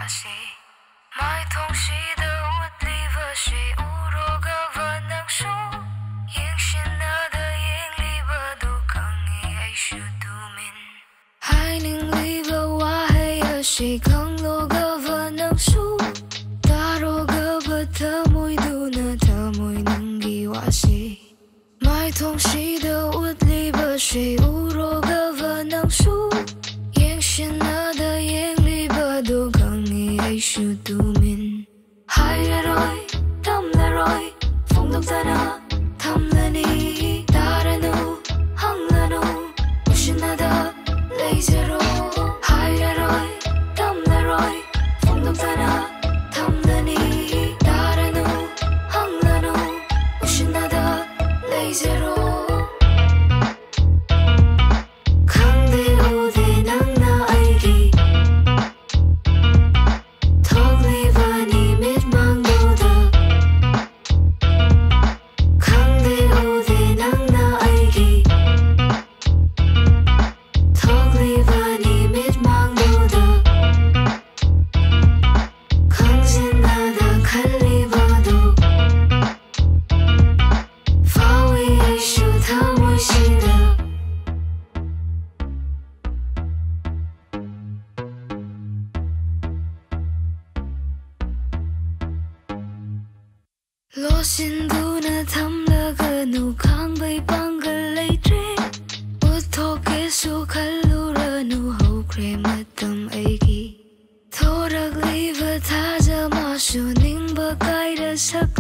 戏，买东西的物理和谁无若个不能说，眼线那的眼里不都抗议爱说都明，海宁里不话黑和谁抗落个不能说，大若个不特muy都那特muy能给话戏，买东西的物理和谁无若个不能说，眼线那的眼里不都抗议爱说都明，海了rồi tâm了rồi phong tục ta na thầm了你打了怒哼了怒不是那的泪接肉，海了rồi tâm了rồi phong tục ta na thầm了你打了怒哼了怒不是那的泪接肉。罗心都那他们那个努康被绑个累赘，我托给苏卡路热努后kre么等 agi， 托着里不他着马术宁不该的色。